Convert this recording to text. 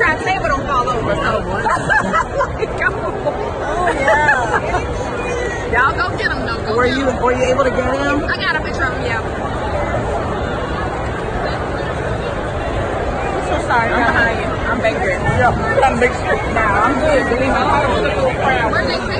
sure our table don't fall over. So. Oh yeah. Y'all go get them though. Go Were you able to get him? I got a picture of him, yeah. I'm so sorry. I'm behind you. I'm back here. Yeah, I'm big. Nah, I'm good. Believe me.